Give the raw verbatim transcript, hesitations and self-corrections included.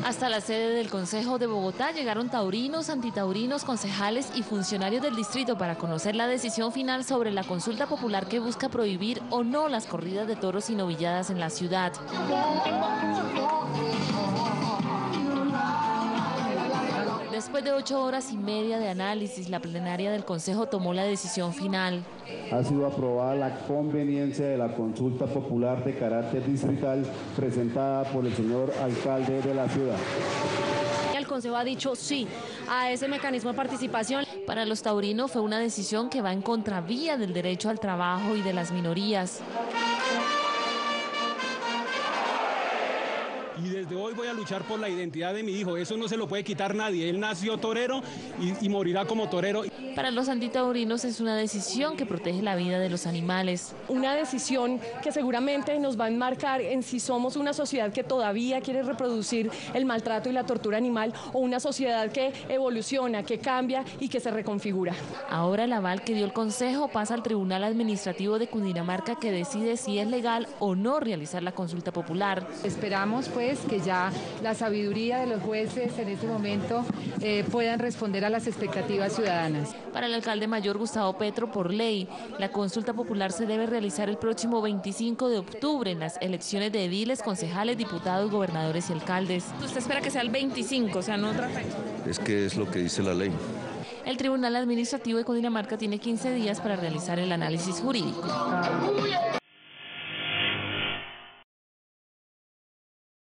Hasta la sede del Consejo de Bogotá llegaron taurinos, antitaurinos, concejales y funcionarios del distrito para conocer la decisión final sobre la consulta popular que busca prohibir o no las corridas de toros y novilladas en la ciudad. Después de ocho horas y media de análisis, la plenaria del Consejo tomó la decisión final. Ha sido aprobada la conveniencia de la consulta popular de carácter distrital presentada por el señor alcalde de la ciudad. El Consejo ha dicho sí a ese mecanismo de participación. Para los taurinos fue una decisión que va en contravía del derecho al trabajo y de las minorías. Y desde hoy voy a luchar por la identidad de mi hijo. Eso no se lo puede quitar nadie. Él nació torero y, y morirá como torero. Para los antitaurinos es una decisión que protege la vida de los animales. Una decisión que seguramente nos va a enmarcar en si somos una sociedad que todavía quiere reproducir el maltrato y la tortura animal o una sociedad que evoluciona, que cambia y que se reconfigura. Ahora el aval que dio el Consejo pasa al Tribunal Administrativo de Cundinamarca, que decide si es legal o no realizar la consulta popular. Esperamos pues que ya la sabiduría de los jueces en este momento eh, puedan responder a las expectativas ciudadanas. Para el alcalde mayor Gustavo Petro, por ley, la consulta popular se debe realizar el próximo veinticinco de octubre en las elecciones de ediles, concejales, diputados, gobernadores y alcaldes. ¿Usted espera que sea el veinticinco, o sea, no otra fecha? Es que es lo que dice la ley. El Tribunal Administrativo de Cundinamarca tiene quince días para realizar el análisis jurídico.